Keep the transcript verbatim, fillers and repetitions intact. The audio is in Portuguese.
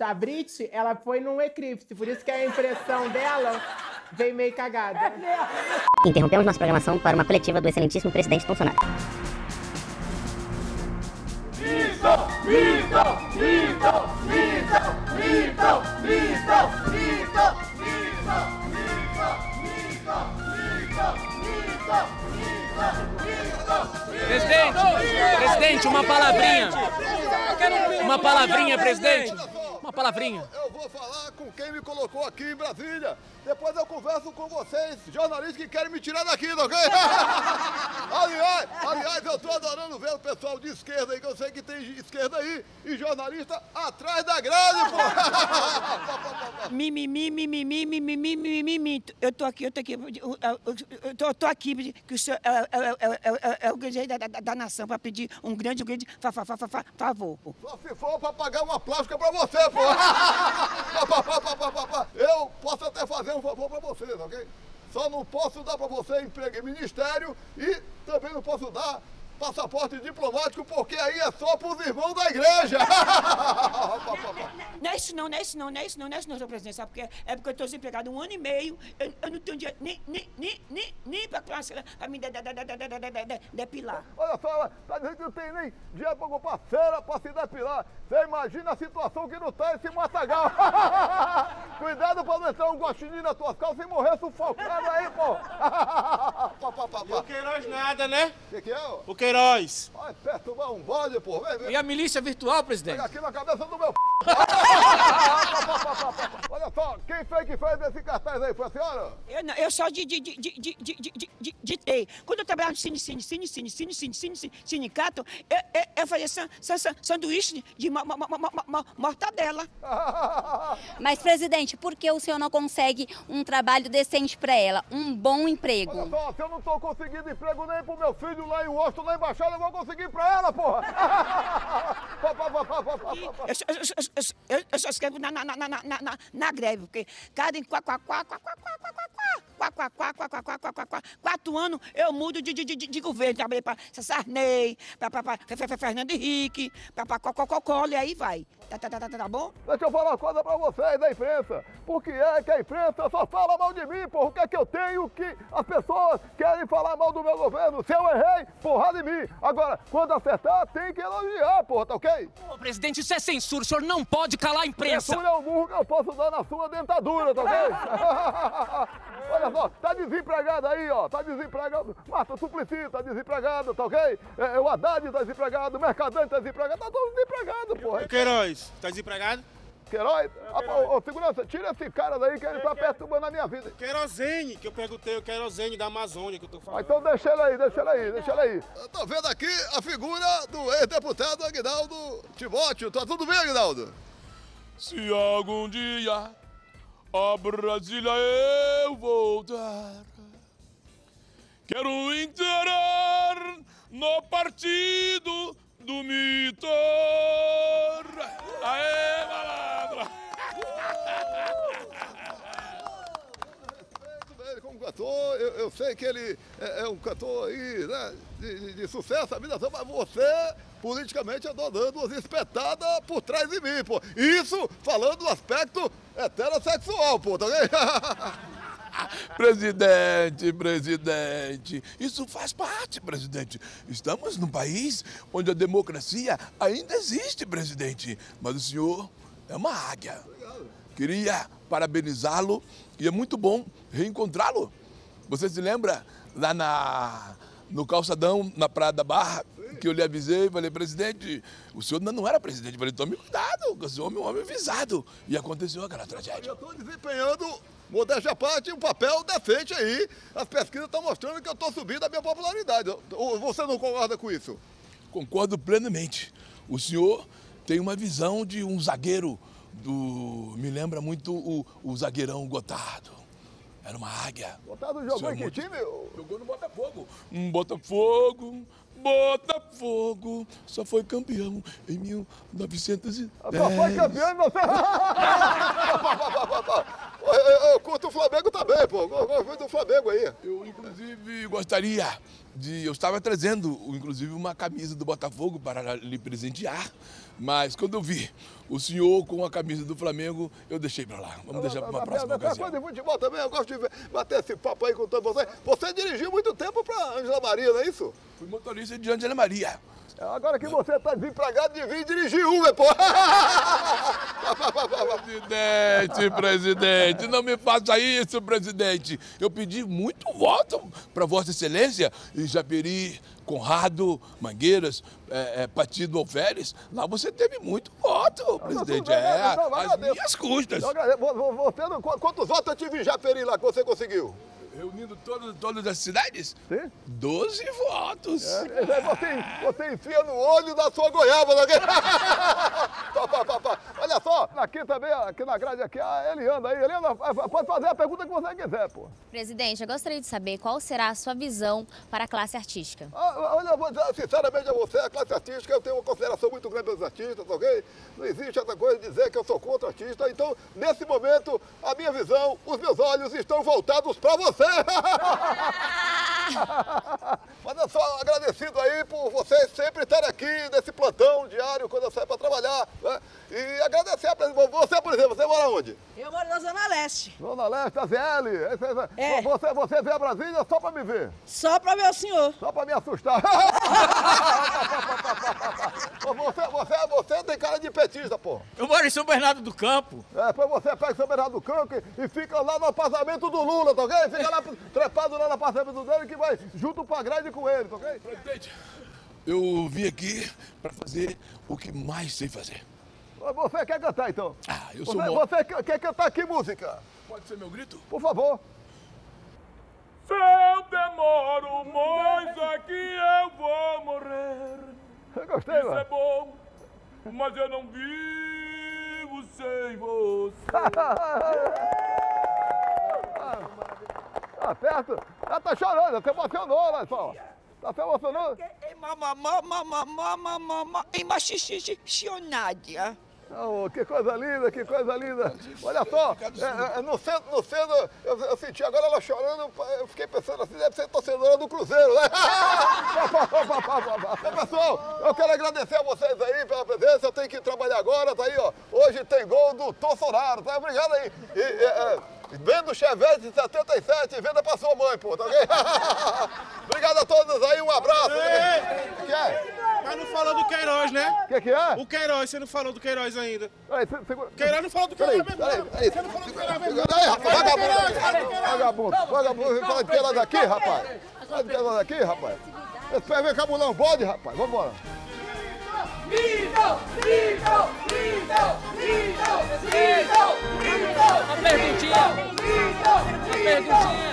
a Brit, ela foi num eclipse, por isso que a impressão dela veio meio cagada. Interrompemos nossa programação para uma coletiva do excelentíssimo presidente Bolsonaro. Mito! Mito! Mito! Mito! Mito! Mito! Mito! Mito! Presidente, presidente, uma palavrinha. Uma palavrinha, presidente. Uma palavrinha. Eu vou falar com quem me colocou aqui em Brasília. Depois eu converso com vocês, jornalistas que querem me tirar daqui, tá ok? aliás, aliás, eu tô adorando ver o pessoal de esquerda aí, que eu sei que tem esquerda aí, e jornalista atrás da grade, pô! Mimimi, mimimi, mimimi, mimimi. Eu tô aqui, eu tô aqui, eu tô, eu tô aqui, que o senhor é, é, é, é, é o grande da, da, da nação para pedir um grande, um grande fa, fa, fa, fa, favor. Só se for para pagar uma plástica para você, pô! Eu posso até fazer um favor para vocês, ok? Só não posso dar para você emprego em ministério e também não posso dar passaporte diplomático, porque aí é só para os irmãos da igreja. Não é isso não, não é isso não, não é isso não, não é isso não, senhor presidente, sabe porque é porque eu estou desempregado um ano e meio, eu, eu não tenho dinheiro nem, nem, nem, nem, nem para me de, de, de, de, de, de, de, depilar. Olha só, tá dizendo que não tem nem dinheiro para comprar cera para se depilar. Você imagina a situação que não tá esse matagal. Cuidado para não entrar um guaxinim na tua calça e morrer sufocado aí, pô. E o Queiroz nada, né? O que, que é, ó? O Queiroz. Vai perturbar um bode, pô. Vem, vem. E a milícia virtual, presidente? Pega aqui na cabeça do meu p... Olha só, quem foi que fez esse cartaz aí? Foi a senhora? Eu, não, eu só de, de, de, de, de, de, de, de, de, de Quando eu trabalhava no cine, cine, cine, cine, cine, cine, cine, cine, sindicato, eu, eu, eu fazia san, san, san, sanduíche de mo, mo, mo, mo, mo, mortadela. Mas, presidente, por que o senhor não consegue um trabalho decente para ela? Um bom emprego? Olha só, se eu não tô conseguindo emprego nem pro meu filho lá em Washington, na embaixada, eu vou conseguir pra ela, porra! Eu, eu, eu, eu, eu só escrevo na, na, na, na, na, na greve, porque cada em quá, quá, quá, quá, quá, quá, quá, quá, quá, quá, quá, quá, quá, quá, quá, quá, quatro anos eu mudo de, de, de, de governo. Trabalhei para Sarney, para Fernando Henrique, para Coca-Cola, e aí vai. Tá, tá, tá, tá, tá bom? Deixa eu falar uma coisa pra vocês da imprensa. Por que é que a imprensa só fala mal de mim, porra? O que é que eu tenho que as pessoas querem falar mal do meu governo? Se eu errei, porrada em mim. Agora, quando acertar, tem que elogiar, porra, tá ok? Ô, presidente, isso é censura. O senhor não pode calar a imprensa. Censura é o murro que eu posso dar na sua dentadura, tá ok? Olha só, tá desempregado aí, ó. Tá desempregado. Marta Suplicy tá desempregado, tá ok? É, o Haddad tá desempregado, o Mercadante tá desempregado. Tá todo desempregado, porra. O Queiroz, tá desempregado? Queiroz? Ô, ô, segurança, tira esse cara daí que ele tá perturbando a minha vida. Querosene, que eu perguntei, o querosene da Amazônia que eu tô falando. Ah, então deixa ele aí, deixa ele aí, deixa ele aí. Eu tô vendo aqui a figura do ex-deputado Aguinaldo Timóteo. Tá tudo bem, Aguinaldo? Se algum dia a Brasília eu voltar, quero entrar no partido do Mitor. Aê, malandro! Como cantor, eu, eu sei que ele é, é um cantor aí, né, de, de, de sucesso, a vida toda, mas você, politicamente, andou dando umas espetadas por trás de mim, pô. Isso falando do aspecto heterossexual, pô, tá vendo? Presidente, presidente, isso faz parte, presidente. Estamos num país onde a democracia ainda existe, presidente. Mas o senhor é uma águia. Queria parabenizá-lo e é muito bom reencontrá-lo. Você se lembra lá na, no calçadão, na Praia da Barra, que eu lhe avisei, falei, presidente, o senhor ainda não era presidente. Eu falei, tome cuidado, o senhor é um homem avisado. E aconteceu aquela tragédia. Eu estou desempenhando, modéstia à parte, um papel decente aí. As pesquisas estão mostrando que eu estou subindo a minha popularidade. Você não concorda com isso? Concordo plenamente. O senhor tem uma visão de um zagueiro do... Me lembra muito o, o zagueirão Gotardo. Era uma águia. Gotardo jogou em que time? Jogou no Botafogo. Um Botafogo, Botafogo, só foi campeão em mil novecentos e dez. Só foi campeão em você... eu, eu curto o Flamengo também, pô. Eu gosto do Flamengo aí. Eu, inclusive, gostaria de... Eu estava trazendo, inclusive, uma camisa do Botafogo para lhe presentear, mas quando eu vi o senhor com a camisa do Flamengo, eu deixei para lá. Vamos deixar para uma próxima ocasião. Coisa de futebol também, eu gosto de ver, bater esse papo aí com todos vocês. Você dirigiu muito tempo para Ângela Maria, não é isso? Fui motorista de Ângela Maria. Agora que você está desempregado, devia dirigir Uber, pô. Presidente, presidente, não me faça isso, presidente. Eu pedi muito voto para Vossa Excelência em Japeri, Conrado, Mangueiras, é, é, Patido Alferes. Lá você teve muito voto, presidente. É, às minhas custas. Você não, quantos votos eu tive em Japeri lá que você conseguiu? Reunindo todas, todas as cidades? Sim. Doze votos. É, você, você enfia no olho da sua goiaba. Né? pá, pá, pá, pá. Olha só, aqui também, aqui na grade, aqui a Eliana aí. Eliana, pode fazer a pergunta que você quiser, pô. Presidente, eu gostaria de saber qual será a sua visão para a classe artística. Ah, olha, eu vou dizer sinceramente a você, a classe artística, eu tenho uma consideração muito grande pelos artistas, ok? Não existe essa coisa de dizer que eu sou contra artista. Então, nesse momento, a minha visão, os meus olhos estão voltados para você. Mas eu sou agradecido aí por vocês sempre estarem aqui nesse plantão diário quando eu saio para trabalhar, né? E agradecer a presença. Você, por exemplo, você mora onde? Eu moro na Zona Leste. Zona Leste, a Z L. É. Você, você veio a Brasília só para me ver? Só para ver o senhor. Só para me assustar. você, você, você tem cara de petista, pô. Eu moro em São Bernardo do Campo. É, depois você pega São Bernardo do Campo e, e fica lá no apartamento do Lula, tá ok? Fica lá trepado lá no apartamento dele que vai junto pra grade com ele, tá ok? Presidente, eu vim aqui para fazer o que mais sei fazer. Você quer cantar, então? Ah, eu sou Você, bom. você quer, quer cantar que música? Pode ser meu grito? Por favor. Se eu demoro mais aqui eu vou morrer. Eu gostei, Isso mano. é bom, mas eu não vivo sem você. Tá certo? Ela tá chorando, você emocionou, olha só. Tá se emocionando? Emocionada. Oh, que coisa linda, que coisa linda. Olha só, é, é, no centro, no centro eu, eu senti agora ela chorando, eu fiquei pensando assim, deve ser torcedora do Cruzeiro, né? Ô, pessoal, eu quero agradecer a vocês aí pela presença, eu tenho que trabalhar agora, tá aí, ó. Hoje tem gol do Tossoraro, tá? Obrigado aí. E, e, é, vendo o Chevette de setenta e sete, venda pra sua mãe, pô, tá ok? Obrigado a todos aí, um abraço. O que é? Mas não falou do Queiroz, né? O que, que é? O Queiroz, você não falou do Queiroz ainda. Peraí, segura. Queiroz não falou do Queiroz mesmo. Peraí, peraí. Você não falou do Queiroz mesmo. Aí, rapaz, vagabundo. Vagabundo, vagabundo. Fala de Queiroz daqui, rapaz. Fala de Queiroz daqui, rapaz. Esse pé vem cabulão, bode, rapaz. Vambora. Vitor! Vitor! Vitor! Vitor! Vitor! Vitor! Uma perguntinha. Vitor! Uma perguntinha.